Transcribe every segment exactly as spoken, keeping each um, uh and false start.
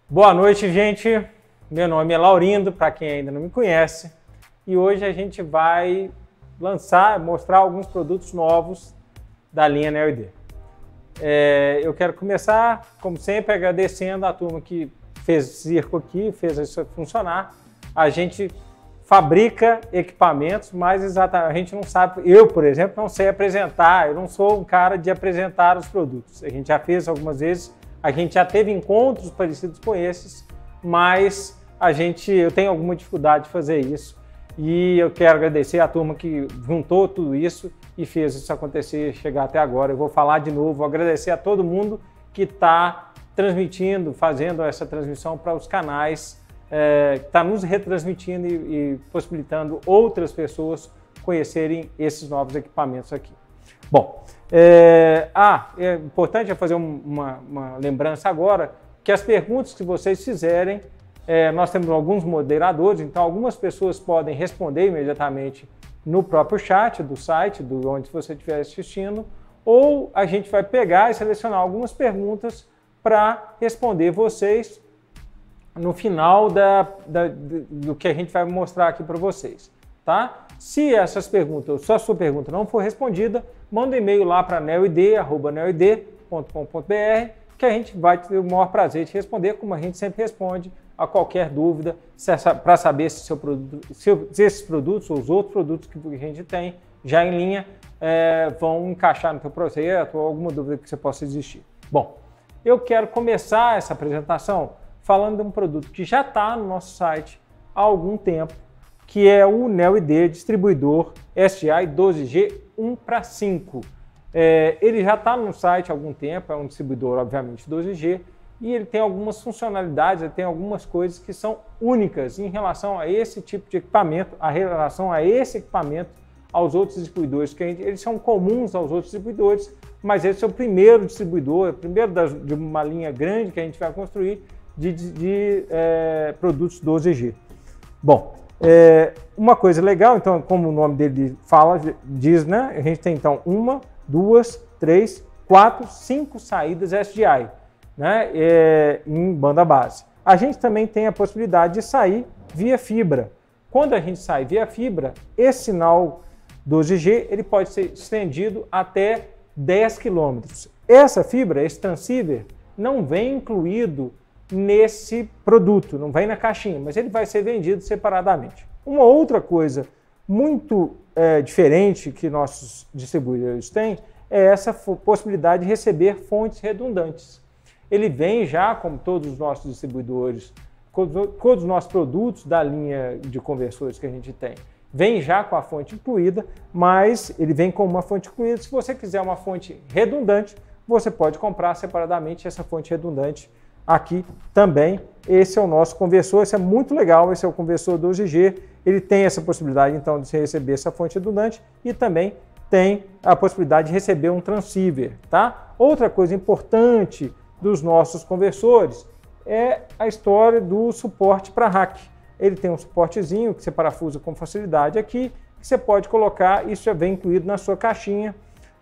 Boa noite, gente. Meu nome é Laurindo, para quem ainda não me conhece, e hoje a gente vai lançar, mostrar alguns produtos novos da linha Neo I D. É, eu quero começar, como sempre, agradecendo a turma que fez o circo aqui, fez isso funcionar. A gente fabrica equipamentos, mas exatamente a gente não sabe. Eu, por exemplo, não sei apresentar, eu não sou um cara de apresentar os produtos. A gente já fez algumas vezes, a gente já teve encontros parecidos com esses, mas a gente, eu tenho alguma dificuldade de fazer isso. E eu quero agradecer a turma que juntou tudo isso e fez isso acontecer, chegar até agora. Eu vou falar de novo, vou agradecer a todo mundo que está transmitindo, fazendo essa transmissão para os canais, é, que está nos retransmitindo e, e possibilitando outras pessoas conhecerem esses novos equipamentos aqui. Bom, é, ah, é importante fazer uma, uma lembrança agora que as perguntas que vocês fizerem, é, nós temos alguns moderadores, então algumas pessoas podem responder imediatamente no próprio chat do site, do onde você estiver assistindo, ou a gente vai pegar e selecionar algumas perguntas para responder vocês no final da, da, do que a gente vai mostrar aqui para vocês, tá? Se essas perguntas, se a sua pergunta não for respondida, manda um e-mail lá para neoid arroba neoid ponto com ponto br, que a gente vai ter o maior prazer de responder, como a gente sempre responde a qualquer dúvida, para saber se, seu produto, se, se esses produtos ou os outros produtos que a gente tem já em linha é, vão encaixar no seu projeto ou alguma dúvida que você possa existir. Bom, eu quero começar essa apresentação falando de um produto que já está no nosso site há algum tempo, que é o Neo I D Distribuidor S G I doze G um para cinco. É, ele já está no site há algum tempo, é um distribuidor, obviamente, doze G, e ele tem algumas funcionalidades, ele tem algumas coisas que são únicas em relação a esse tipo de equipamento, a relação a esse equipamento, aos outros distribuidores, que a gente, eles são comuns aos outros distribuidores, mas esse é o primeiro distribuidor, é o primeiro das, de uma linha grande que a gente vai construir de, de, de é, produtos doze G. Bom, é, uma coisa legal, então, como o nome dele fala, diz, né? A gente tem então uma, duas, três, quatro, cinco saídas S G I, né? É, em banda base. A gente também tem a possibilidade de sair via fibra. Quando a gente sai via fibra, esse sinal doze G ele pode ser estendido até dez quilômetros. Essa fibra, esse transceiver, não vem incluído nesse produto, não vem na caixinha, mas ele vai ser vendido separadamente. Uma outra coisa muito é, diferente que nossos distribuidores têm é essa possibilidade de receber fontes redundantes. Ele vem já, como todos os nossos distribuidores, todos os nossos produtos da linha de conversores que a gente tem, vem já com a fonte incluída, mas ele vem com uma fonte incluída. Se você quiser uma fonte redundante, você pode comprar separadamente essa fonte redundante aqui também. Esse é o nosso conversor, esse é muito legal, esse é o conversor doze G, ele tem essa possibilidade então de você receber essa fonte redundante e também tem a possibilidade de receber um transceiver, tá? Outra coisa importante dos nossos conversores é a história do suporte para rack. Ele tem um suportezinho que você parafusa com facilidade aqui, que você pode colocar, isso já vem incluído na sua caixinha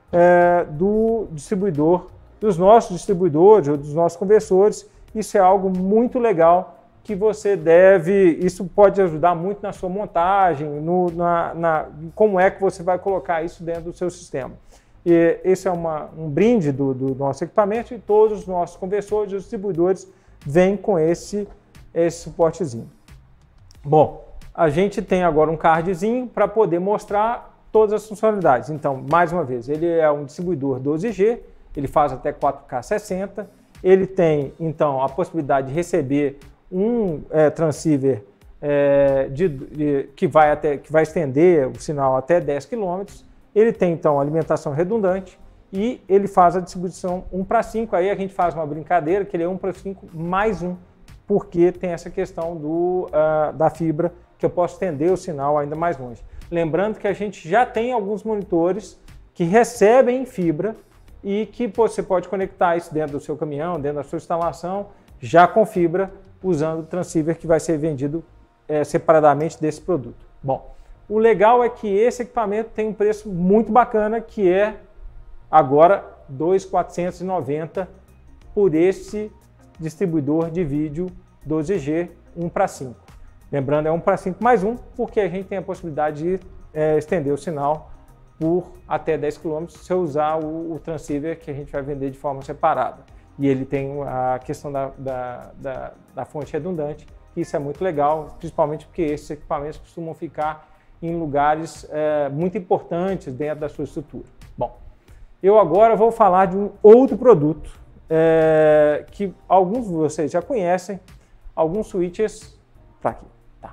é, do distribuidor, dos nossos distribuidores ou dos nossos conversores. Isso é algo muito legal que você deve, isso pode ajudar muito na sua montagem, no, na, na, como é que você vai colocar isso dentro do seu sistema. E esse é uma, um brinde do, do nosso equipamento e todos os nossos conversores e os distribuidores vêm com esse, esse suportezinho. Bom, a gente tem agora um cardzinho para poder mostrar todas as funcionalidades. Então, mais uma vez, ele é um distribuidor doze G, ele faz até quatro K sessenta, ele tem, então, a possibilidade de receber um é, transceiver é, de, de, que, vai até, que vai estender o sinal até dez quilômetros, ele tem, então, alimentação redundante e ele faz a distribuição um para cinco, aí a gente faz uma brincadeira que ele é um para cinco mais um, porque tem essa questão do, uh, da fibra, que eu posso estender o sinal ainda mais longe. Lembrando que a gente já tem alguns monitores que recebem fibra e que você pode conectar isso dentro do seu caminhão, dentro da sua instalação, já com fibra, usando o transceiver que vai ser vendido é, separadamente desse produto. Bom, o legal é que esse equipamento tem um preço muito bacana, que é agora dois mil quatrocentos e noventa reais por esse distribuidor de vídeo doze G um para cinco. Lembrando, é um para cinco mais um, porque a gente tem a possibilidade de é, estender o sinal por até dez quilômetros se eu usar o, o transceiver que a gente vai vender de forma separada. E ele tem a questão da, da, da, da fonte redundante, que isso é muito legal, principalmente porque esses equipamentos costumam ficar em lugares é, muito importantes dentro da sua estrutura. Bom, eu agora vou falar de um outro produto é, que alguns de vocês já conhecem, alguns switches para aqui. Tá.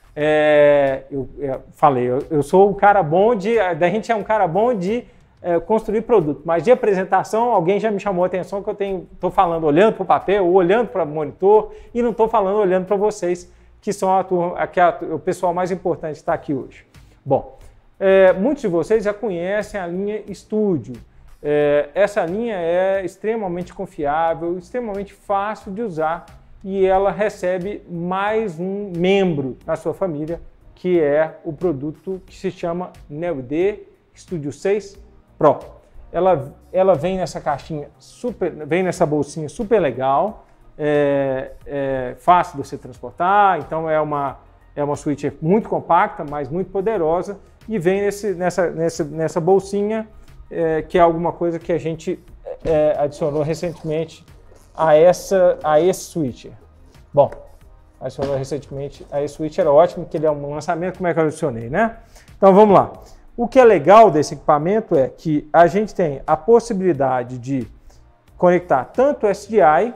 É, eu, eu falei, eu, eu sou um cara bom de, a gente é um cara bom de é, construir produto, mas de apresentação alguém já me chamou a atenção que eu estou falando olhando para o papel ou olhando para o monitor e não estou falando olhando para vocês, que são a turma, a, a, o pessoal mais importante que está aqui hoje. Bom, é, muitos de vocês já conhecem a linha Studio. É, essa linha é extremamente confiável, extremamente fácil de usar e ela recebe mais um membro na sua família, que é o produto que se chama NeoD Studio seis Pro. Ela, ela vem nessa caixinha, super, vem nessa bolsinha super legal, é, é fácil de você transportar, então é uma, é uma switch muito compacta, mas muito poderosa e vem nesse, nessa, nessa, nessa bolsinha, é, que é alguma coisa que a gente é, adicionou recentemente a, essa, a esse switcher. Bom, adicionou recentemente a esse switcher, era ótimo, que ele é um lançamento, como é que eu adicionei, né? Então vamos lá. O que é legal desse equipamento é que a gente tem a possibilidade de conectar tanto S D I,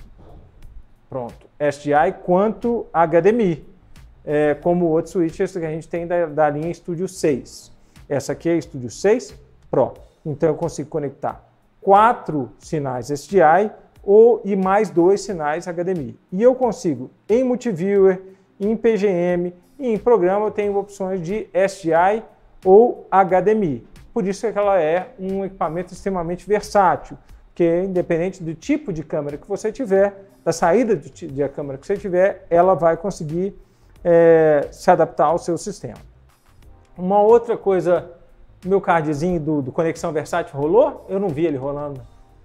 pronto, S D I, quanto H D M I, é, como outros switches que a gente tem da, da linha Studio seis. Essa aqui é a Studio seis Pro. Então eu consigo conectar quatro sinais S D I ou, e mais dois sinais H D M I. E eu consigo, em Multiviewer, em P G M e em programa, eu tenho opções de S D I ou H D M I. Por isso é que ela é um equipamento extremamente versátil, que independente do tipo de câmera que você tiver, da saída de, de a câmera que você tiver, ela vai conseguir é, se adaptar ao seu sistema. Uma outra coisa, meu cardzinho do, do Conexão Versátil rolou? Eu não vi ele rolando.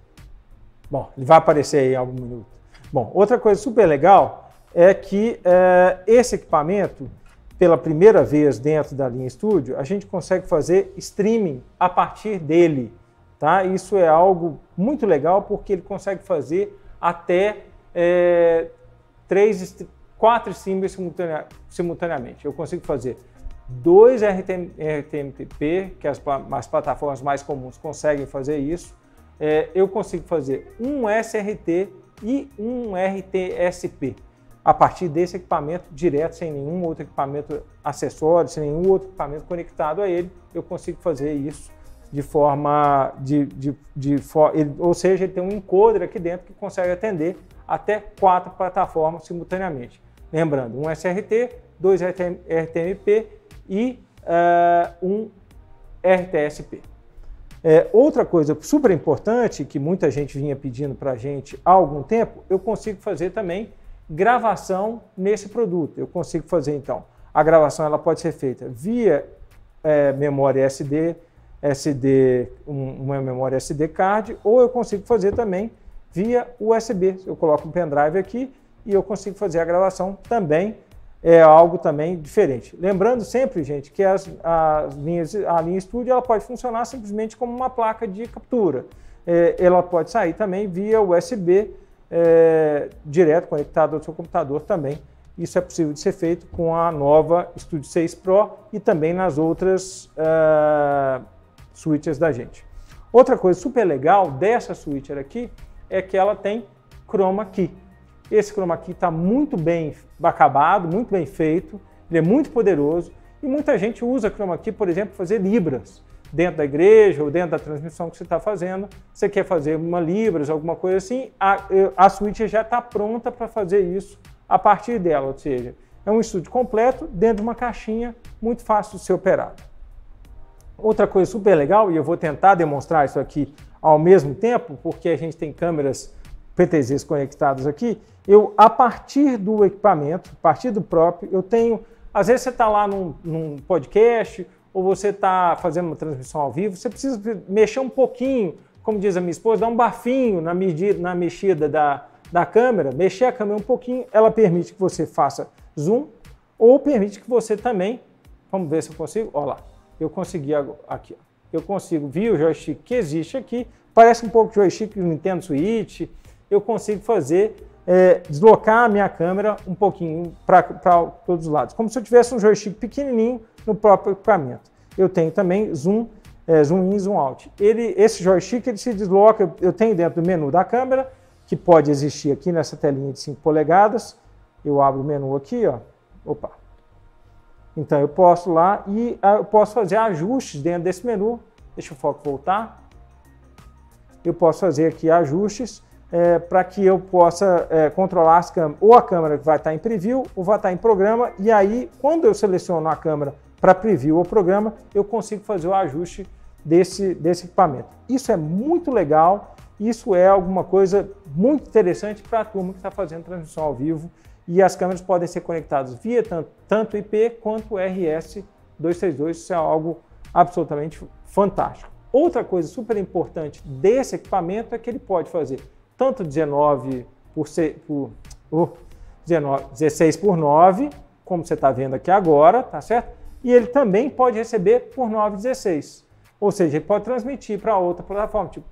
Bom, ele vai aparecer aí em algum minuto. Bom, outra coisa super legal é que é, esse equipamento, pela primeira vez dentro da linha Studio, a gente consegue fazer streaming a partir dele. Tá? Isso é algo muito legal porque ele consegue fazer até é, três, quatro streams simultane simultaneamente. Eu consigo fazer dois R T M P, que as, as plataformas mais comuns conseguem fazer isso. É, eu consigo fazer um S R T e um R T S P. A partir desse equipamento direto, sem nenhum outro equipamento acessório, sem nenhum outro equipamento conectado a ele, eu consigo fazer isso de forma, de, de, de for, ele, ou seja, ele tem um encoder aqui dentro que consegue atender até quatro plataformas simultaneamente. Lembrando, um S R T, dois R T M P e uh, um R T S P. É, outra coisa super importante que muita gente vinha pedindo para a gente há algum tempo, eu consigo fazer também gravação nesse produto. Eu consigo fazer, então, a gravação ela pode ser feita via é, memória S D, S D, um, uma memória S D card, ou eu consigo fazer também via U S B. Eu coloco um pendrive aqui e eu consigo fazer a gravação também, é algo também diferente. Lembrando sempre, gente, que as, as linhas, a linha Studio ela pode funcionar simplesmente como uma placa de captura. É, ela pode sair também via U S B, É, direto conectado ao seu computador também. Isso é possível de ser feito com a nova Studio seis Pro e também nas outras uh, switches da gente. Outra coisa super legal dessa switcher aqui é que ela tem Chroma Key. Esse Chroma Key está muito bem acabado, muito bem feito, ele é muito poderoso e muita gente usa Chroma Key, por exemplo, para fazer libras. Dentro da igreja ou dentro da transmissão que você está fazendo, você quer fazer uma libras, alguma coisa assim, a, a switch já está pronta para fazer isso a partir dela, ou seja, é um estúdio completo dentro de uma caixinha muito fácil de ser operado. Outra coisa super legal, e eu vou tentar demonstrar isso aqui ao mesmo tempo, porque a gente tem câmeras P T Zs conectadas aqui, eu, a partir do equipamento, a partir do próprio, eu tenho, às vezes você está lá num, num podcast, ou você está fazendo uma transmissão ao vivo, você precisa mexer um pouquinho, como diz a minha esposa, dar um bafinho na, medida, na mexida da, da câmera, mexer a câmera um pouquinho, ela permite que você faça zoom ou permite que você também, vamos ver se eu consigo, olha lá, eu consegui aqui, ó, eu consigo ver o joystick que existe aqui, parece um pouco joystick do Nintendo Switch, eu consigo fazer, é, deslocar a minha câmera um pouquinho para todos os lados, como se eu tivesse um joystick pequenininho no próprio equipamento. Eu tenho também zoom, é, zoom in, zoom out. Ele, esse joystick ele se desloca, eu tenho dentro do menu da câmera, que pode existir aqui nessa telinha de cinco polegadas, eu abro o menu aqui, ó, opa. Então eu posso lá e eu posso fazer ajustes dentro desse menu, deixa o foco voltar, eu posso fazer aqui ajustes é, para que eu possa é, controlar as câmeras, ou a câmera que vai estar em preview ou vai estar em programa, e aí quando eu seleciono a câmera para preview ou programa, eu consigo fazer o ajuste desse, desse equipamento. Isso é muito legal, isso é alguma coisa muito interessante para a turma que está fazendo transmissão ao vivo, e as câmeras podem ser conectadas via tanto, tanto I P quanto R S duzentos e trinta e dois, isso é algo absolutamente fantástico. Outra coisa super importante desse equipamento é que ele pode fazer tanto dezenove por seis, por, oh, dezenove, dezesseis por nove, como você está vendo aqui agora, tá certo? E ele também pode receber por nove por dezesseis. Ou seja, ele pode transmitir para outra plataforma, tipo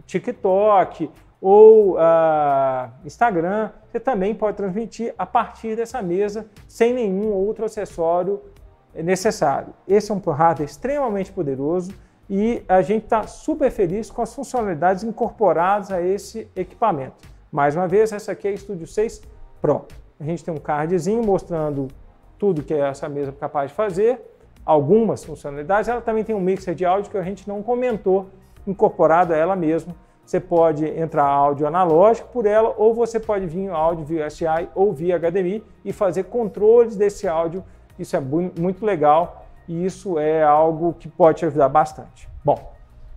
TikTok ou uh, Instagram. Você também pode transmitir a partir dessa mesa sem nenhum outro acessório necessário. Esse é um hardware extremamente poderoso e a gente está super feliz com as funcionalidades incorporadas a esse equipamento. Mais uma vez, essa aqui é a Studio seis Pro. A gente tem um cardzinho mostrando tudo que essa mesa é capaz de fazer, algumas funcionalidades. Ela também tem um mixer de áudio que a gente não comentou, incorporado a ela mesma. Você pode entrar áudio analógico por ela, ou você pode vir áudio via U S I ou via H D M I e fazer controles desse áudio. Isso é muito legal e isso é algo que pode te ajudar bastante. Bom,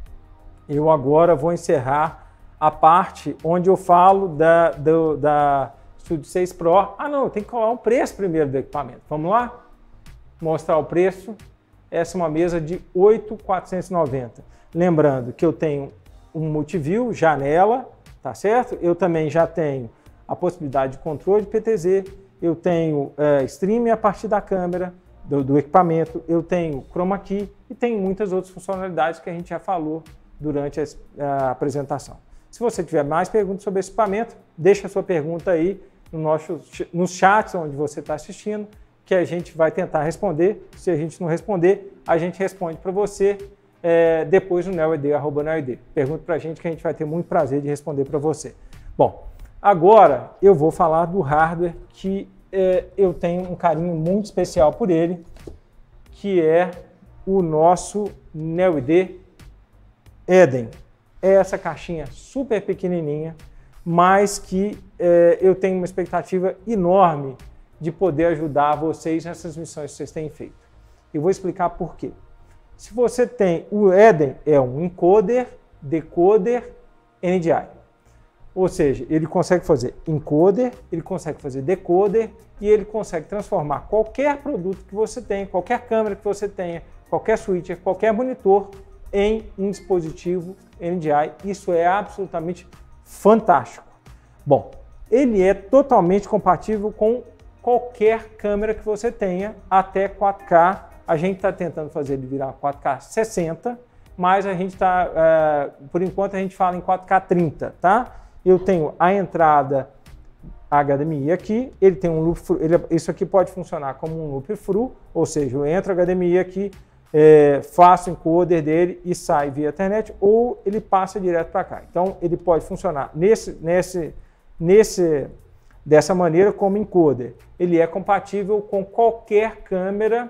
eu agora vou encerrar a parte onde eu falo da, do, da Studio seis Pro. Ah não, tem que colar o preço primeiro do equipamento. Vamos lá? Mostrar o preço. Essa é uma mesa de oito mil quatrocentos e noventa. Lembrando que eu tenho um multiview, janela, tá certo? Eu também já tenho a possibilidade de controle de P T Z, eu tenho é, streaming a partir da câmera, do, do equipamento, eu tenho Chroma Key e tenho muitas outras funcionalidades que a gente já falou durante a, a apresentação. Se você tiver mais perguntas sobre esse equipamento, deixa a sua pergunta aí no nosso, nos chats onde você está assistindo, que a gente vai tentar responder. Se a gente não responder, a gente responde para você é, depois no neoed, arroba neoed. Pergunta para a gente que a gente vai ter muito prazer de responder para você. Bom, agora eu vou falar do hardware que é, eu tenho um carinho muito especial por ele, que é o nosso neoed Eden. É essa caixinha super pequenininha, mas que é, eu tenho uma expectativa enorme de poder ajudar vocês nessas missões que vocês têm feito. Eu vou explicar por quê. Se você tem, o Eden é um encoder, decoder, N D I. Ou seja, ele consegue fazer encoder, ele consegue fazer decoder e ele consegue transformar qualquer produto que você tenha, qualquer câmera que você tenha, qualquer switcher, qualquer monitor em um dispositivo N D I. Isso é absolutamente fantástico. Bom, ele é totalmente compatível com qualquer câmera que você tenha até quatro K. A gente está tentando fazer ele virar quatro K sessenta, mas a gente está, uh, por enquanto a gente fala em quatro K trinta, tá? Eu tenho a entrada H D M I aqui, ele tem um loop, ele, isso aqui pode funcionar como um loop through, ou seja, eu entro H D M I aqui, é, faço o encoder dele e sai via internet, ou ele passa direto para cá. Então ele pode funcionar nesse, nesse, nesse, dessa maneira como encoder. Ele é compatível com qualquer câmera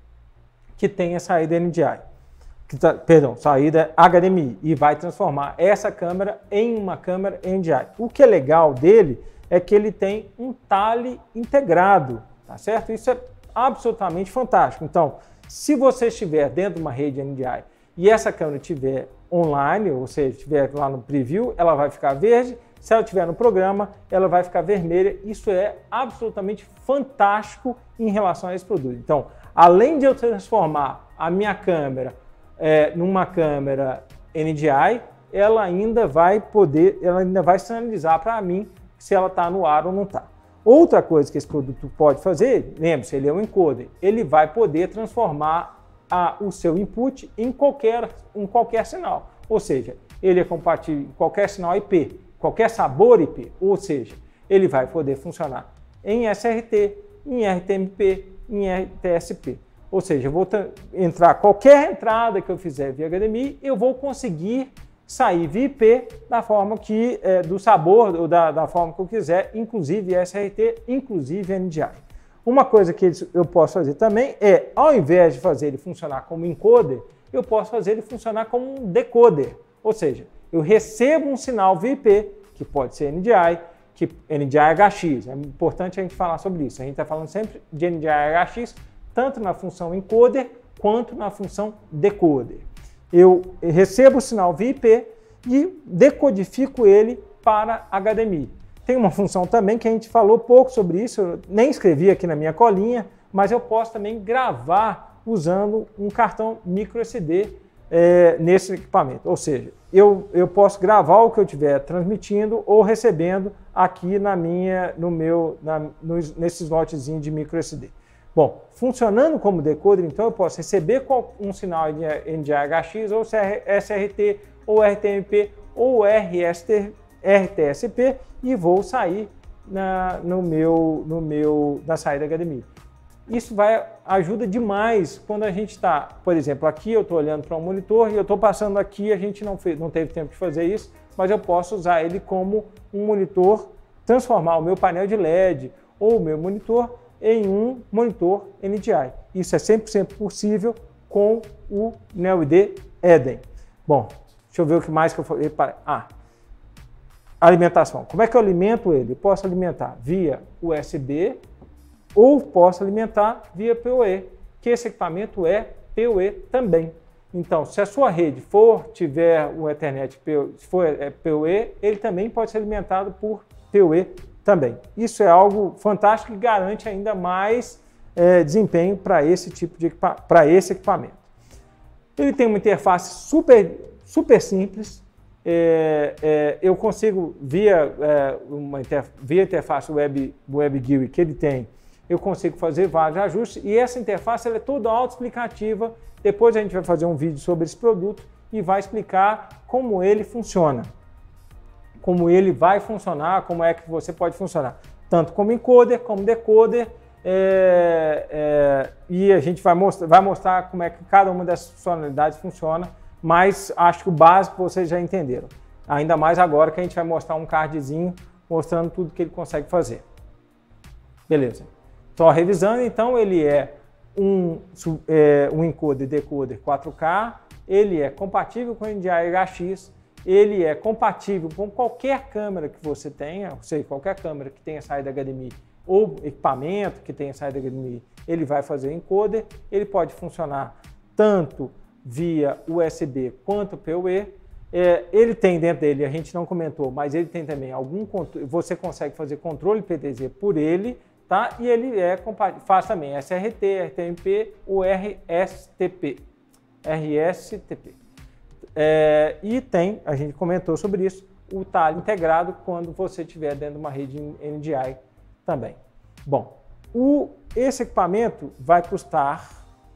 que tenha saída N D I. Que tá, perdão, saída H D M I, e vai transformar essa câmera em uma câmera N D I. O que é legal dele é que ele tem um tale integrado, tá certo? Isso é absolutamente fantástico. Então, se você estiver dentro de uma rede N D I e essa câmera estiver online, ou seja, estiver lá no preview, ela vai ficar verde. Se ela estiver no programa, ela vai ficar vermelha. Isso é absolutamente fantástico em relação a esse produto. Então, além de eu transformar a minha câmera É, numa câmera N D I, ela ainda vai poder, ela ainda vai sinalizar para mim se ela está no ar ou não está. Outra coisa que esse produto pode fazer, lembre-se, ele é um encoder, ele vai poder transformar a, o seu input em qualquer, em qualquer sinal. Ou seja, ele é compatível em qualquer sinal I P, qualquer sabor I P, ou seja, ele vai poder funcionar em S R T, em R T M P, em R T S P. Ou seja, eu vou entrar, qualquer entrada que eu fizer via H D M I, eu vou conseguir sair via I P da forma que, é, do sabor, ou da, da forma que eu quiser, inclusive S R T, inclusive N D I. Uma coisa que eu posso fazer também é, ao invés de fazer ele funcionar como encoder, eu posso fazer ele funcionar como um decoder. Ou seja, eu recebo um sinal via I P, que pode ser N D I, que N D I H X. É importante a gente falar sobre isso. A gente está falando sempre de N D I H X, tanto na função encoder, quanto na função decoder. Eu recebo o sinal via I P e decodifico ele para H D M I. Tem uma função também que a gente falou pouco sobre isso, eu nem escrevi aqui na minha colinha, mas eu posso também gravar usando um cartão micro S D é, nesse equipamento. Ou seja, eu, eu posso gravar o que eu estiver transmitindo ou recebendo aqui na minha, no meu, na, no, nesse slotzinho de micro S D. Bom, funcionando como decoder, então eu posso receber um sinal de N D I H X, ou S R T, ou R T M P, ou R T S P e vou sair na, no meu, no meu, na saída H D M I. Isso vai, ajuda demais quando a gente está, por exemplo, aqui eu estou olhando para um monitor e eu estou passando aqui, a gente não, fez, não teve tempo de fazer isso, mas eu posso usar ele como um monitor, transformar o meu painel de L E D ou o meu monitor em um monitor N D I. Isso é cem por cento possível com o NeoID Eden. Bom, deixa eu ver o que mais que eu falei. Ah, alimentação. Como é que eu alimento ele? Eu posso alimentar via U S B ou posso alimentar via P O E, que esse equipamento é P O E também. Então, se a sua rede for, tiver o Ethernet, se for P O E, ele também pode ser alimentado por P O E também. Isso é algo fantástico e garante ainda mais é, desempenho para esse tipo de para esse equipamento. Ele tem uma interface super, super simples. É, é, eu consigo, via, é, uma inter, via interface web, web G U I que ele tem, eu consigo fazer vários ajustes e essa interface ela é toda autoexplicativa. Depois a gente vai fazer um vídeo sobre esse produto e vai explicar como ele funciona. Como ele vai funcionar, como é que você pode funcionar, tanto como encoder, como decoder, é, é, e a gente vai mostrar, vai mostrar como é que cada uma dessas funcionalidades funciona, mas acho que o básico vocês já entenderam. Ainda mais agora que a gente vai mostrar um cardzinho mostrando tudo que ele consegue fazer. Beleza. Só revisando, então, ele é um, é, um encoder decoder quatro K, ele é compatível com N D I H X, ele é compatível com qualquer câmera que você tenha, ou seja, qualquer câmera que tenha saída H D M I ou equipamento que tenha saída H D M I, ele vai fazer o encoder, ele pode funcionar tanto via U S B quanto P O E, é, ele tem dentro dele, a gente não comentou, mas ele tem também algum controle, você consegue fazer controle P T Z por ele, tá? E ele é faz também S R T, R T M P ou R S T P. R S T P. É, e tem, a gente comentou sobre isso, o talho integrado quando você estiver dentro de uma rede N D I também. Bom, o, esse equipamento vai custar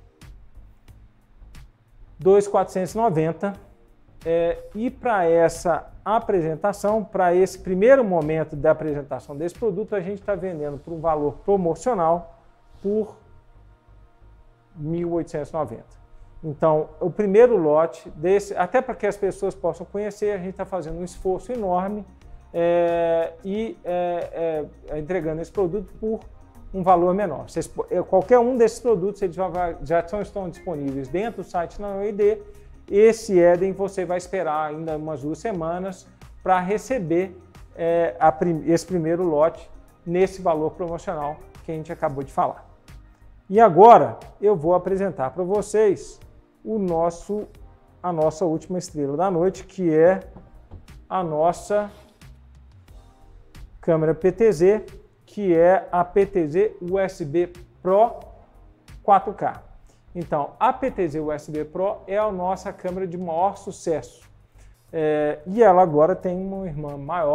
dois mil quatrocentos e noventa reais é, e para essa apresentação, para esse primeiro momento da apresentação desse produto, a gente está vendendo por um valor promocional por mil oitocentos e noventa reais. Então, o primeiro lote desse, até para que as pessoas possam conhecer, a gente está fazendo um esforço enorme é, e é, é, entregando esse produto por um valor menor. Vocês, qualquer um desses produtos eles já, vai, já estão disponíveis dentro do site da NeoID. Esse Eden você vai esperar ainda umas duas semanas para receber é, a, esse primeiro lote nesse valor promocional que a gente acabou de falar. E agora eu vou apresentar para vocês o nosso, a nossa última estrela da noite, que é a nossa câmera P T Z, que é a P T Z U S B Pro quatro K. Então, a P T Z U S B Pro é a nossa câmera de maior sucesso. É, e ela agora tem uma irmã maior,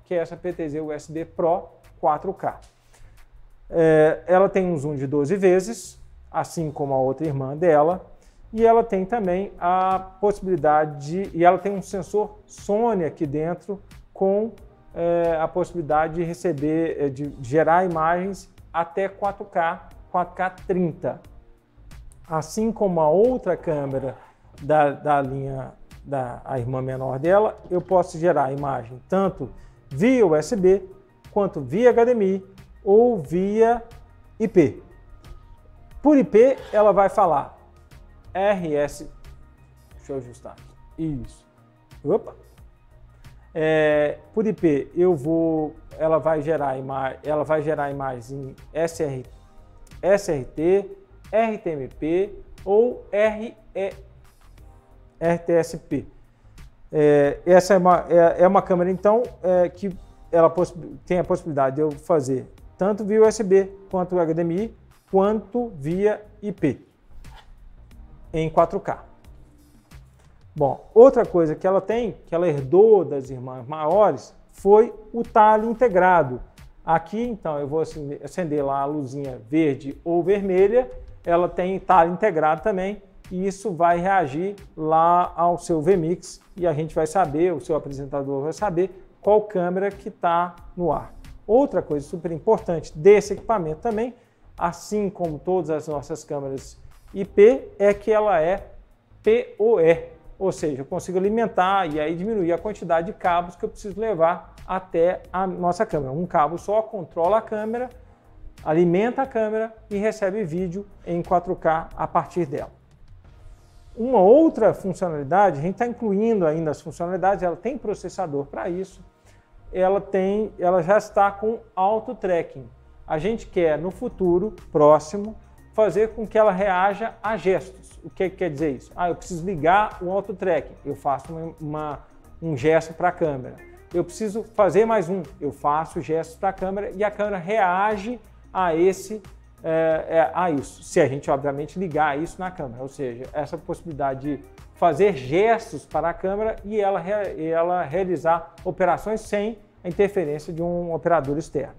que é essa P T Z U S B Pro quatro K. É, ela tem um zoom de doze vezes, assim como a outra irmã dela, e ela tem também a possibilidade, de, e ela tem um sensor Sony aqui dentro com é, a possibilidade de receber, de gerar imagens até quatro K, quatro K trinta. Assim como a outra câmera da, da linha da a irmã menor dela, eu posso gerar imagem tanto via U S B, quanto via H D M I ou via I P. Por I P, ela vai falar R S... Deixa eu ajustar. Isso. Opa! É, por I P, eu vou... Ela vai gerar imagem, ela vai gerar imagens em S R, S R T, R T M P ou R T S P. É, essa é uma, é, é uma câmera, então, é, que ela tem a possibilidade de eu fazer tanto via U S B, quanto H D M I, quanto via I P, em quatro K. Bom, outra coisa que ela tem, que ela herdou das irmãs maiores, foi o talhe integrado. Aqui, então, eu vou acender lá a luzinha verde ou vermelha, ela tem talhe integrado também, e isso vai reagir lá ao seu V MIX e a gente vai saber, o seu apresentador vai saber qual câmera que está no ar. Outra coisa super importante desse equipamento também, assim como todas as nossas câmeras I P, é que ela é P O E, ou seja, eu consigo alimentar e aí diminuir a quantidade de cabos que eu preciso levar até a nossa câmera. Um cabo só controla a câmera, alimenta a câmera e recebe vídeo em quatro K a partir dela. Uma outra funcionalidade, a gente está incluindo ainda as funcionalidades, ela tem processador para isso, ela, tem, ela já está com auto tracking. A gente quer, no futuro próximo, fazer com que ela reaja a gestos. O que, que quer dizer isso? Ah, eu preciso ligar o auto tracking, eu faço uma, uma, um gesto para a câmera. Eu preciso fazer mais um, eu faço gestos para a câmera e a câmera reage a esse É, é, a isso, se a gente obviamente ligar isso na câmera, ou seja, essa possibilidade de fazer gestos para a câmera e ela, e ela realizar operações sem a interferência de um operador externo.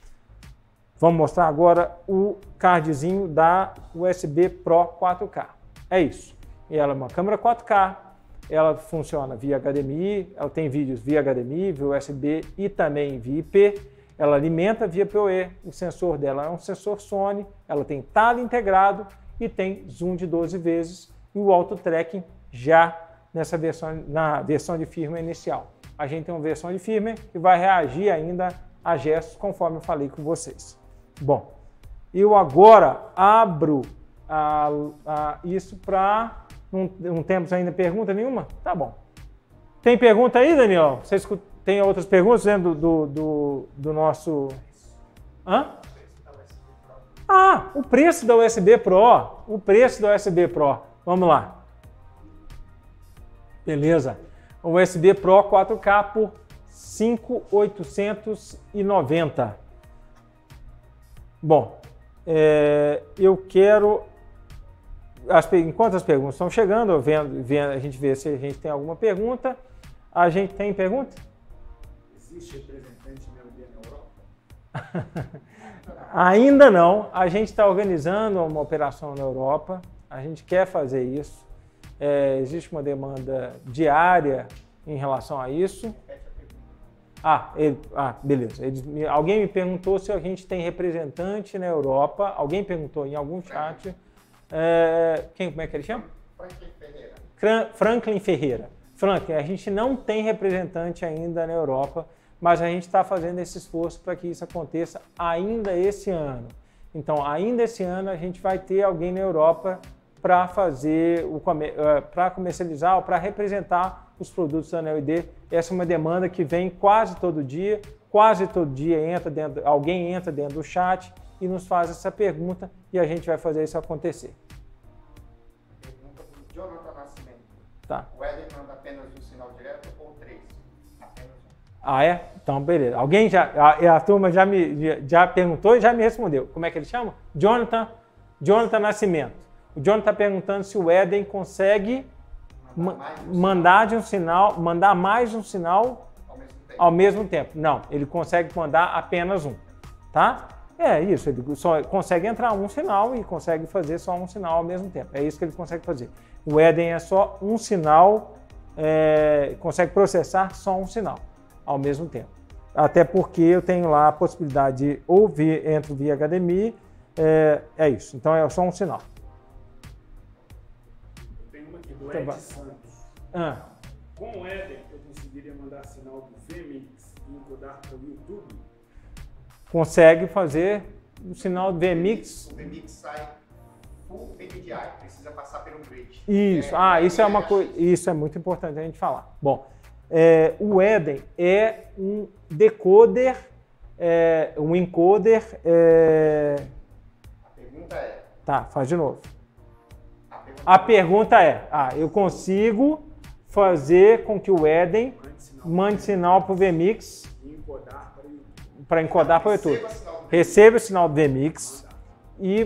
Vamos mostrar agora o cardzinho da U S B Pro quatro K. É isso. E ela é uma câmera quatro K, ela funciona via H D M I, ela tem vídeos via H D M I, via U S B e também via I P. Ela alimenta via P O E, o sensor dela é um sensor Sony, ela tem talhe integrado e tem zoom de doze vezes e o auto tracking já nessa versão, na versão de firmware inicial. A gente tem uma versão de firmware que vai reagir ainda a gestos conforme eu falei com vocês. Bom, eu agora abro a, a, isso para... Não, não temos ainda pergunta nenhuma? Tá bom. Tem pergunta aí, Daniel? Você escuta? Tem outras perguntas dentro do, do, do nosso... Hã? Ah, o preço da U S B Pro. O preço da U S B Pro. Vamos lá. Beleza. O U S B Pro quatro K por cinco mil oitocentos e noventa. Bom, é, eu quero... As, enquanto as perguntas estão chegando, vendo, vendo, a gente vê se a gente tem alguma pergunta. A gente tem pergunta? Existe representante N E O D na Europa? Ainda não. A gente está organizando uma operação na Europa. A gente quer fazer isso. É, existe uma demanda diária em relação a isso. Ah, ele, ah beleza. Ele, alguém me perguntou se a gente tem representante na Europa. Alguém perguntou em algum chat. É, quem, como é que ele chama? Franklin Ferreira. Franklin Ferreira. Franklin, a gente não tem representante ainda na Europa, mas a gente está fazendo esse esforço para que isso aconteça ainda esse ano. Então, ainda esse ano a gente vai ter alguém na Europa para fazer o para comercializar ou para representar os produtos da N E O D. Essa é uma demanda que vem quase todo dia, quase todo dia entra dentro, alguém entra dentro do chat e nos faz essa pergunta e a gente vai fazer isso acontecer. Pergunta do Jonathan Nascimento. Tá. O Éder manda apenas um sinal direto ou três? Apenas um. Ah, é? Então, beleza. Alguém já, a, a turma já me já perguntou e já me respondeu. Como é que ele chama? Jonathan, Jonathan Nascimento. O Jonathan está perguntando se o Éden consegue mandar, ma mandar de um sinal, mandar mais um sinal ao mesmo Ao mesmo tempo. Não, ele consegue mandar apenas um, tá? É isso, ele só consegue entrar um sinal e consegue fazer só um sinal ao mesmo tempo. É isso que ele consegue fazer. O Eden é só um sinal, é, consegue processar só um sinal ao mesmo tempo. Até porque eu tenho lá a possibilidade de ou vir, entro via H D M I, é, é isso. Então é só um sinal. Eu tenho uma aqui do Ed Então, Santos. ah. Com o Eden, eu conseguiria mandar sinal do V Mix e encodar para o YouTube? Consegue fazer o sinal do V Mix. O V Mix sai full N D I, precisa passar pelo bridge. Isso, é, ah, é isso é uma coisa, isso é muito importante a gente falar. Bom, é, o Eden é um decoder, é, um encoder. É... A pergunta é. Tá, faz de novo. A pergunta, a pergunta é, ah, eu consigo fazer com que o Eden mande sinal para o V Mix E encodar para o YouTube. para encodar para o receba YouTube. sinal do Receba o sinal do V Mix e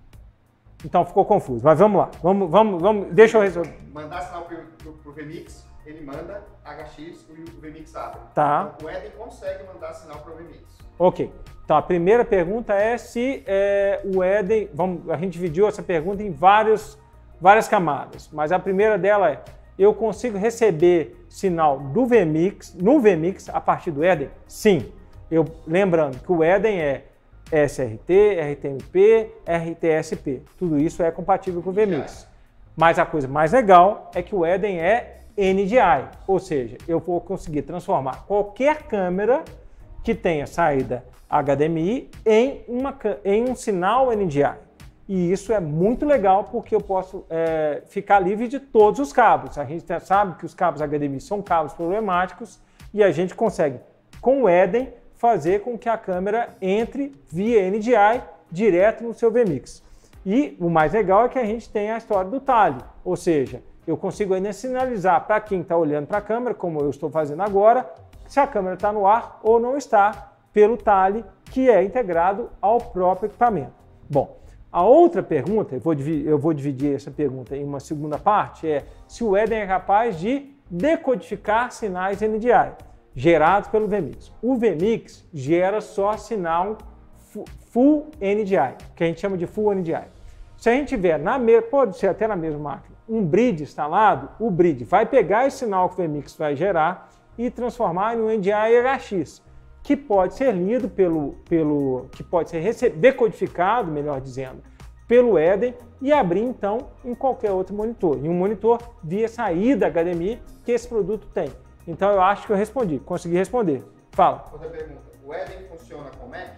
então ficou confuso. Mas vamos lá, vamos, vamos, vamos. Deixa eu resolver. Mandar sinal para o V Mix, ele manda H X e o V Mix abre. Tá. Então, o Eden consegue mandar sinal para o V Mix. Ok. Então a primeira pergunta é se é, o Eden. Vamos, a gente dividiu essa pergunta em vários, várias camadas, mas a primeira dela é: eu consigo receber sinal do V Mix, no V Mix, a partir do Eden? Sim. Eu, lembrando que o Eden é S R T, R T M P, R T S P. Tudo isso é compatível com o V Mix. Mas a coisa mais legal é que o Eden é N D I, ou seja, eu vou conseguir transformar qualquer câmera que tenha saída H D M I em, uma, em um sinal N D I. E isso é muito legal porque eu posso é, ficar livre de todos os cabos. A gente sabe que os cabos H D M I são cabos problemáticos e a gente consegue, com o Eden, fazer com que a câmera entre via N D I direto no seu V Mix. E o mais legal é que a gente tem a história do talhe, ou seja, eu consigo ainda sinalizar para quem está olhando para a câmera, como eu estou fazendo agora, se a câmera está no ar ou não está, pelo talhe que é integrado ao próprio equipamento. Bom, a outra pergunta, eu vou, eu vou dividir essa pergunta em uma segunda parte, é se o Eden é capaz de decodificar sinais N D I gerados pelo V Mix. O V Mix gera só sinal Full N D I, que a gente chama de Full N D I. Se a gente tiver, na me... pode ser até na mesma máquina, um bridge instalado, o bridge vai pegar esse sinal que o V Mix vai gerar e transformar em um N D I H X, que pode ser lido pelo, pelo que pode ser rece... decodificado, melhor dizendo, pelo Eden e abrir então em qualquer outro monitor, em um monitor via saída H D M I que esse produto tem. Então eu acho que eu respondi, consegui responder. Fala. Outra pergunta, o Eden funciona com Mac?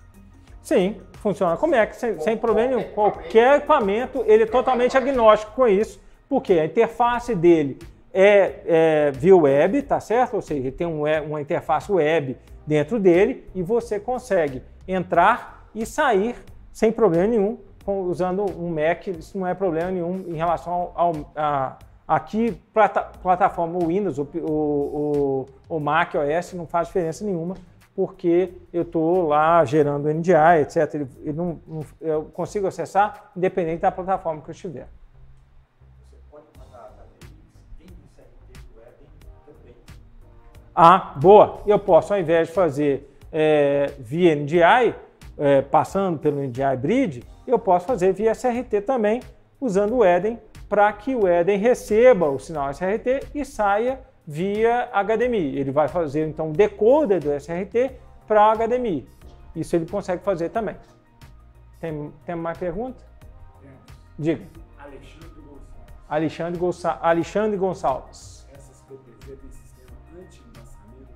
Sim, funciona com Mac, sem, sem problema nenhum. Qualquer Qualquer equipamento, ele é totalmente agnóstico com isso, porque a interface dele é, é via web, tá certo? Ou seja, ele tem um, uma interface web dentro dele e você consegue entrar e sair sem problema nenhum usando um Mac. Isso não é problema nenhum em relação ao, ao a, aqui plata, plataforma Windows, o, o, o, o Mac O S não faz diferença nenhuma, porque eu estou lá gerando N D I, etcétera. Ele, ele não, não, eu consigo acessar independente da plataforma que eu estiver. Você pode mandar H D M I via C R T do Eden também. Ah, boa! Eu posso, ao invés de fazer é, via N D I, é, passando pelo N D I Bridge, eu posso fazer via S R T também, usando o Eden, para que o Eden receba o sinal S R T e saia via H D M I. Ele vai fazer, então, o decoder do S R T para H D M I. Isso ele consegue fazer também. Tem, tem mais pergunta? Temos. Diga. Alexandre Gonçalves. Alexandre, Gonça Alexandre Gonçalves. Essas P T Z têm sistema anti-embaçamento?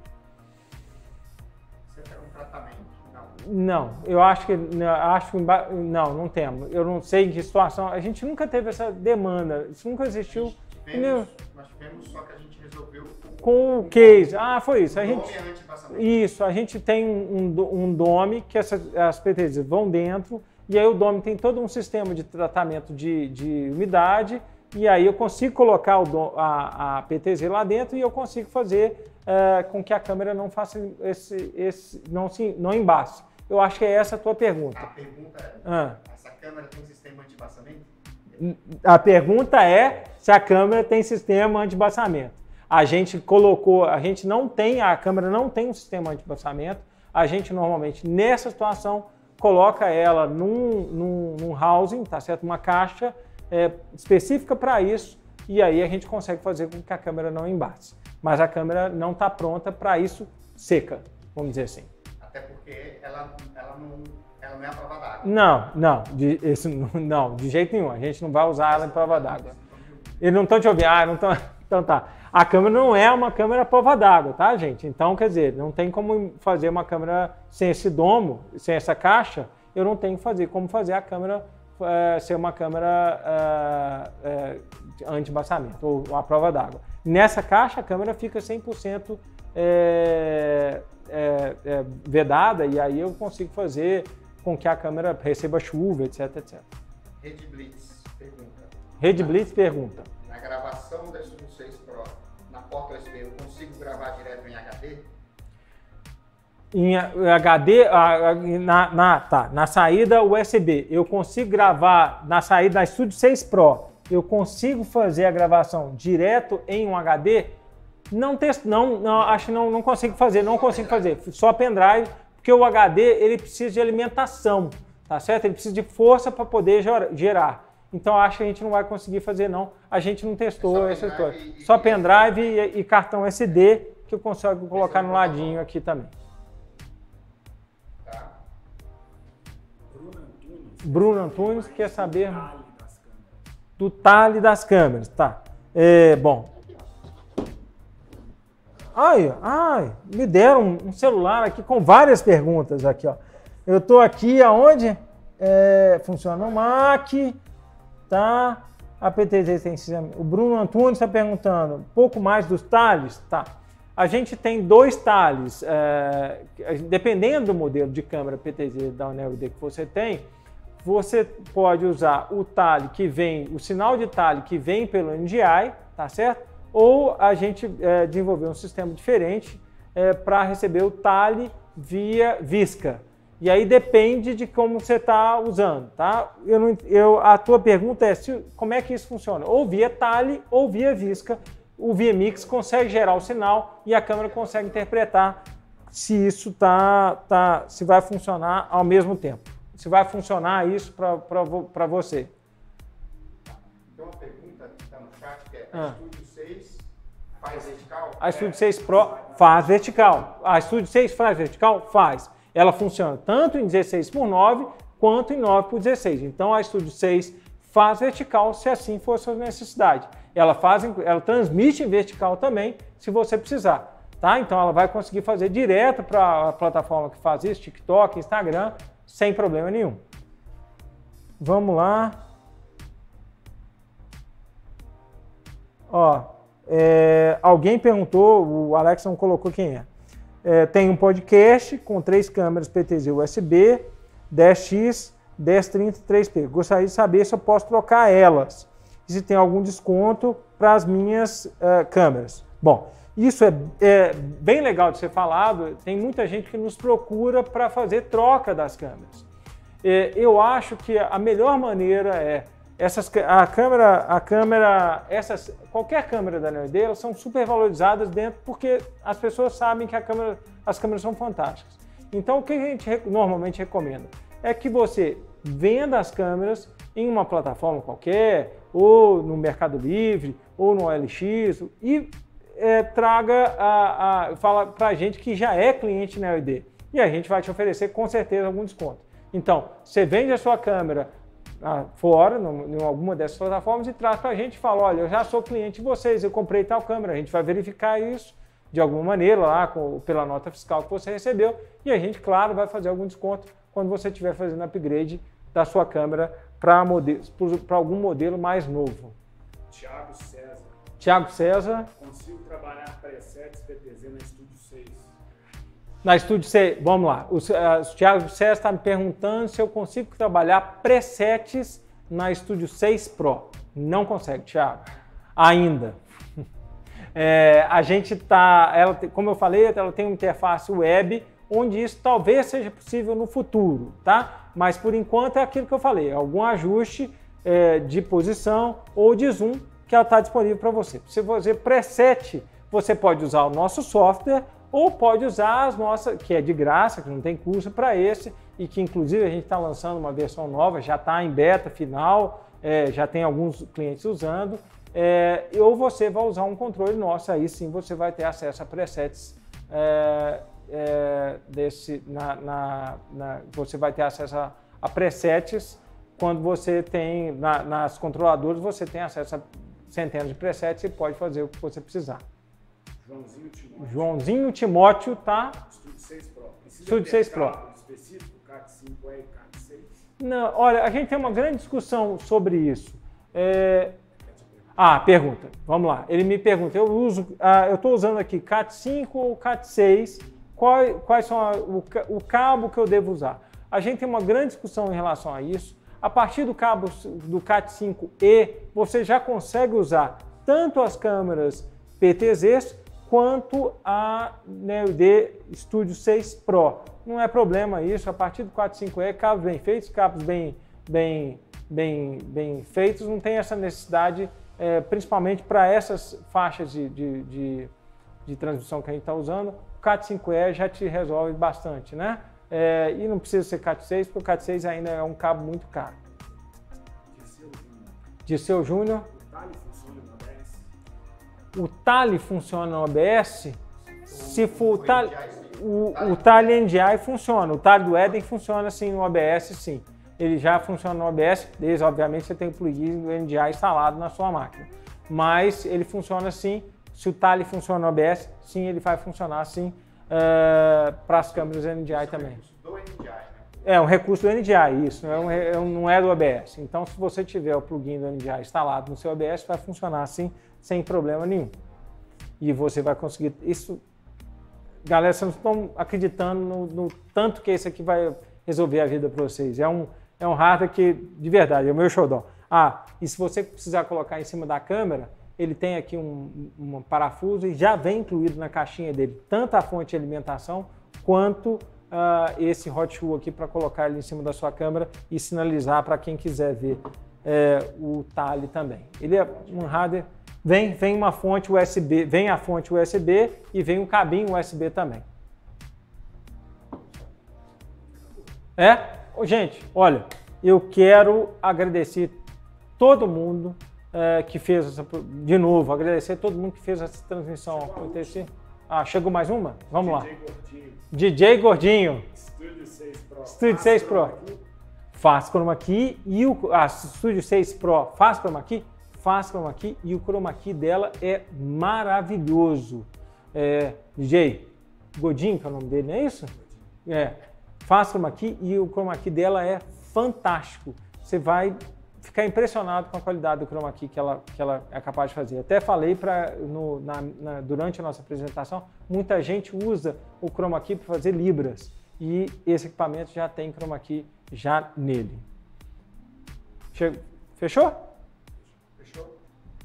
Você quer um tratamento? Não. Não, eu acho que não, acho que não, não temos. Eu não sei em que situação. A gente nunca teve essa demanda. Isso nunca existiu. Tivemos, nós tivemos, só que a gente resolveu com o case. Ah, foi isso. A o gente, nome anti-embaçamento. isso, a gente tem um, um, um dome que essas, as P T Zs vão dentro e aí o dome tem todo um sistema de tratamento de, de umidade e aí eu consigo colocar o dom, a, a P T Z lá dentro e eu consigo fazer uh, com que a câmera não faça esse, esse não se não embace. Eu acho que é essa a tua pergunta. A pergunta é, Ah. essa câmera tem um sistema anti-embaçamento? A pergunta é se a câmera tem sistema anti-embaçamento. A gente colocou, a gente não tem, a câmera não tem um sistema anti-embaçamento. A gente normalmente, nessa situação, coloca ela num, num, num housing, tá certo? Uma caixa é, específica para isso, e aí a gente consegue fazer com que a câmera não embace. Mas a câmera não está pronta para isso seca, vamos dizer assim. Até porque ela, ela, não, ela não é a prova d'água. Não, não de, esse, não, de jeito nenhum. A gente não vai usar ela em prova d'água. Eles não estão te ouvindo? Ah, não estão. Então tá. A câmera não é uma câmera prova d'água, tá, gente? Então, quer dizer, não tem como fazer uma câmera sem esse domo, sem essa caixa, eu não tenho que fazer como fazer a câmera é, ser uma câmera é, é, anti-embaçamento, ou uma prova d'água. Nessa caixa, a câmera fica cem por cento é, é, é, vedada, e aí eu consigo fazer com que a câmera receba chuva, etc, etcétera. Rede Blitz pergunta. Rede Blitz pergunta. Na gravação da Studio seis Pro, na porta U S B, eu consigo gravar direto em H D? Em H D, na, na, tá, na saída U S B, eu consigo gravar, na saída da Studio seis Pro, eu consigo fazer a gravação direto em um H D? Não, não, não acho que não, não consigo fazer, não consigo fazer, só pendrive, porque o H D ele precisa de alimentação, tá certo? Ele precisa de força para poder gerar. Então acho que a gente não vai conseguir fazer não, a gente não testou essa coisa. Só pendrive e, e cartão S D que eu consigo colocar no ladinho aqui também. Tá. Bruno Antunes. Bruno Antunes quer saber do talhe das câmeras, tá? É, bom. Ai, ai, me deram um celular aqui com várias perguntas aqui, ó. Eu tô aqui aonde? É, funciona o Mac. Tá, a P T Z tem sistema. O Bruno Antunes está perguntando um pouco mais dos talhes. Tá, a gente tem dois talhes, é, dependendo do modelo de câmera P T Z da Neo I D que você tem, você pode usar o talhe que vem, o sinal de talhe que vem pelo N D I, tá certo? Ou a gente é, desenvolveu um sistema diferente é, para receber o talhe via Visca. E aí depende de como você está usando, tá? Eu não, eu, a tua pergunta é se, como é que isso funciona? Ou via talhe ou via Visca. O V M X consegue gerar o sinal e a câmera consegue interpretar se isso tá, tá, se vai funcionar ao mesmo tempo. Se vai funcionar isso para você. Tem uma pergunta que está no chat que é: ah. a Studio seis faz vertical? A Studio seis Pro faz vertical. A Studio seis faz vertical? Faz. Ela funciona tanto em dezesseis por nove quanto em nove por dezesseis. Então a Studio seis faz vertical se assim for a sua necessidade. Ela, faz, ela transmite em vertical também se você precisar. Tá? Então ela vai conseguir fazer direto para a plataforma que faz isso, TikTok, Instagram, sem problema nenhum. Vamos lá. Ó, é, alguém perguntou, o Alex não colocou quem é. É, tem um podcast com três câmeras P T Z U S B, dez X, dez trinta e três P. Gostaria de saber se eu posso trocar elas e se tem algum desconto para as minhas uh, câmeras. Bom, isso é, é bem legal de ser falado. Tem muita gente que nos procura para fazer troca das câmeras. É, eu acho que a melhor maneira é essas, a câmera, a câmera, essas, qualquer câmera da Neo I D, elas são super valorizadas dentro porque as pessoas sabem que a câmera, as câmeras são fantásticas. Então, o que a gente normalmente recomenda é que você venda as câmeras em uma plataforma qualquer, ou no Mercado Livre, ou no O L X, e é, traga, a, a, fala para a gente que já é cliente Neo I D. E a gente vai te oferecer com certeza algum desconto. Então, você vende a sua câmera fora, em alguma dessas plataformas, e traz para a gente e fala: olha, eu já sou cliente de vocês, eu comprei tal câmera. A gente vai verificar isso de alguma maneira lá com, pela nota fiscal que você recebeu, e a gente, claro, vai fazer algum desconto quando você estiver fazendo upgrade da sua câmera para algum modelo mais novo. Thiago César. Thiago César. Consigo trabalhar presets P T Z na Studio seis. Na Studio seis, vamos lá. O, uh, o Thiago César está me perguntando se eu consigo trabalhar presets na Studio seis Pro. Não consegue, Thiago. Ainda. É, a gente está, como eu falei, ela tem uma interface web, onde isso talvez seja possível no futuro, tá? Mas por enquanto é aquilo que eu falei, algum ajuste é, de posição ou de zoom que ela está disponível para você. Se você preset você pode usar o nosso software ou pode usar as nossas, que é de graça, que não tem custo para esse, e que inclusive a gente está lançando uma versão nova, já está em beta final, é, já tem alguns clientes usando, é, ou você vai usar um controle nosso, aí sim você vai ter acesso a presets, é, é, desse, na, na, na, você vai ter acesso a, a presets quando você tem, na, nas controladoras você tem acesso a centenas de presets e pode fazer o que você precisar. Joãozinho Timóteo. Joãozinho Timóteo tá. Studio seis Pro. Precisa Studio seis Pro. Específico, CAT cinco E e CAT seis? Não, olha, a gente tem uma grande discussão sobre isso. É... Ah, pergunta. Vamos lá. Ele me pergunta, eu uso, ah, eu estou usando aqui CAT cinco ou CAT seis, qual, quais são a, o, o cabo que eu devo usar? A gente tem uma grande discussão em relação a isso. A partir do cabo do CAT cinco E, você já consegue usar tanto as câmeras P T Zs quanto a Neo D Studio seis Pro. Não é problema isso, a partir do CAT cinco E, cabos bem feitos, cabos bem, bem, bem, bem feitos, não tem essa necessidade, é, principalmente para essas faixas de, de, de, de transmissão que a gente está usando, o CAT cinco E já te resolve bastante, né? É, e não precisa ser CAT seis, porque o CAT seis ainda é um cabo muito caro. Dirceu Júnior. O Tali funciona no O B S? Se for o Tali, o, o Tali N D I funciona. O Tali do Eden funciona sim no O B S, sim. Ele já funciona no O B S, desde, obviamente, você tem o plugin do N D I instalado na sua máquina. Mas ele funciona sim. Se o Tali funciona no O B S, sim, ele vai funcionar sim uh, para as câmeras N D I também. Do N D I, né? É um recurso do N D I, isso, é um, é um, não é do O B S. Então, se você tiver o plugin do N D I instalado no seu O B S, vai funcionar assim, sem problema nenhum. E você vai conseguir... Isso, galera, vocês não estão acreditando no, no tanto que esse aqui vai resolver a vida para vocês. É um, é um hardware que, de verdade, é o meu xodó. Ah, e se você precisar colocar em cima da câmera, ele tem aqui um, um parafuso e já vem incluído na caixinha dele tanto a fonte de alimentação quanto uh, esse hot shoe aqui para colocar ele em cima da sua câmera e sinalizar para quem quiser ver é, o Tali também. Ele é um hardware, vem, vem uma fonte U S B, vem a fonte U S B e vem um cabinho U S B também. É? Gente, olha, eu quero agradecer todo mundo é, que fez essa, de novo, agradecer todo mundo que fez essa transmissão acontecer. Ah, chegou mais uma? Vamos lá. D J Gordinho. Studio seis Pro. Studio seis Pro. Faz Chroma Key e o ah, Studio seis Pro faz Chroma Key? Faz Chroma Key e o Chroma Key dela é maravilhoso. É, D J Godinho, que é o nome dele, não é isso? É. Faz Chroma Key e o Chroma Key dela é fantástico. Você vai ficar impressionado com a qualidade do Chroma Key que ela, que ela é capaz de fazer. Até falei pra, no, na, na, durante a nossa apresentação, muita gente usa o Chroma Key para fazer libras e esse equipamento já tem Chroma Key já nele. Che... Fechou? Fechou.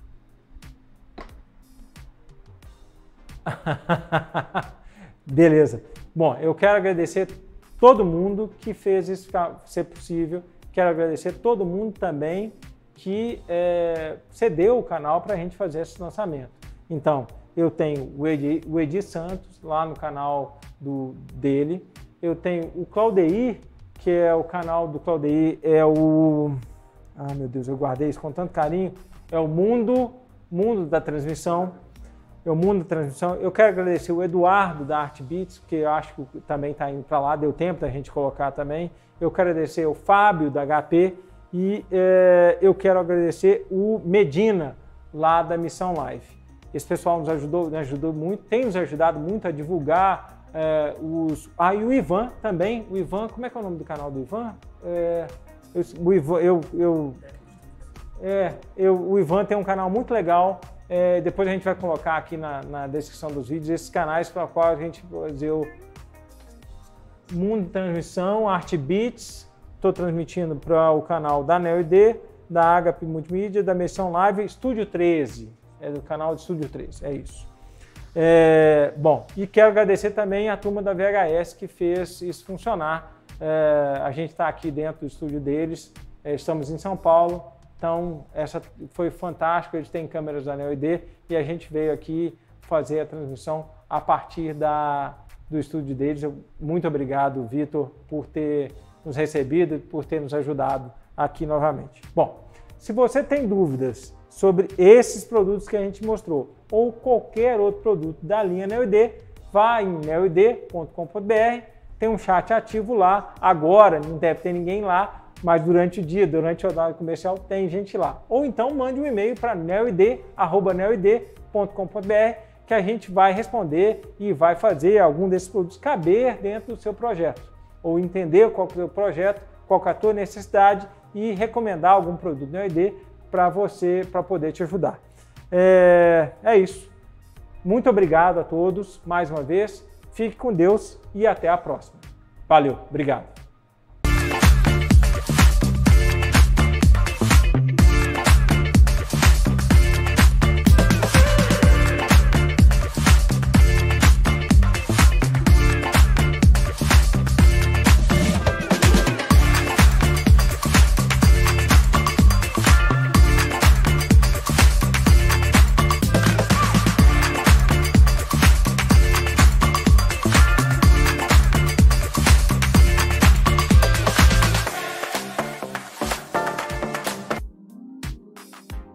Beleza. Bom, eu quero agradecer todo mundo que fez isso ser possível. Quero agradecer todo mundo também que é, cedeu o canal para a gente fazer esse lançamento. Então, eu tenho o Edi, o Edi Santos lá no canal do, dele. Eu tenho o Claudeir, que é o canal do Claudeir, é o... Ah, meu Deus, eu guardei isso com tanto carinho. É o Mundo, Mundo da Transmissão. É o Mundo da Transmissão. Eu quero agradecer o Eduardo da ArtBeats, que eu acho que também está indo para lá, deu tempo da gente colocar também. Eu quero agradecer o Fábio da H P e é, eu quero agradecer o Medina, lá da Missão Live. Esse pessoal nos ajudou, nos ajudou muito, tem nos ajudado muito a divulgar é, os... Ah, e o Ivan também. O Ivan, como é que é o nome do canal do Ivan? É, eu, o Ivan, eu... eu é, eu, o Ivan tem um canal muito legal. É, depois a gente vai colocar aqui na, na descrição dos vídeos esses canais para os quais a gente fazer o Mundo de Transmissão, ArtBeats. Estou transmitindo para o canal da Neo I D, da H P Multimídia, da Missão Live, Estúdio treze. É do canal de Estúdio treze, é isso. É, bom, e quero agradecer também a turma da V H S que fez isso funcionar. É, a gente está aqui dentro do estúdio deles, é, estamos em São Paulo. Então, essa foi fantástico, eles têm câmeras da Neo I D e a gente veio aqui fazer a transmissão a partir da, do estúdio deles. Eu, muito obrigado, Vitor, por ter nos recebido e por ter nos ajudado aqui novamente. Bom, se você tem dúvidas sobre esses produtos que a gente mostrou ou qualquer outro produto da linha NeoID, vá em neo i d ponto com ponto b r, tem um chat ativo lá. Agora não deve ter ninguém lá, mas durante o dia, durante o horário comercial, tem gente lá. Ou então mande um e-mail para neoid arroba neoid ponto com ponto b r que a gente vai responder e vai fazer algum desses produtos caber dentro do seu projeto. Ou entender qual é o seu projeto, qual é a tua necessidade e recomendar algum produto NeoID para você, para poder te ajudar. É, é isso. Muito obrigado a todos mais uma vez. Fique com Deus e até a próxima. Valeu, obrigado.